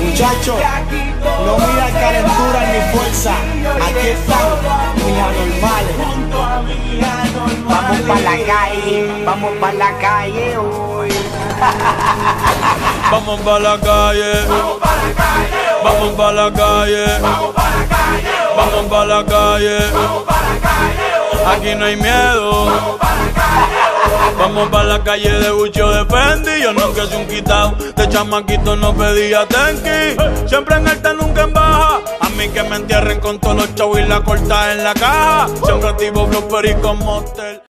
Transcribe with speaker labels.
Speaker 1: Muchachos, no miran calentura ni fuerza. Aquí están mis anormales.
Speaker 2: Vamos pa' la calle, vamos pa' la calle hoy.
Speaker 3: Vamos pa' la calle, vamos pa' la calle, vamos pa' la calle, aquí no hay miedo. Vamos pa' la calle de Gucci o de Fendi. Yo nunca soy un quitao, de chamaquito no pedía tenki. Siempre en alta, nunca en baja. A mí que me entierren con todos los chavos y la corta en la caja. Siempre activo, flopper y con motel.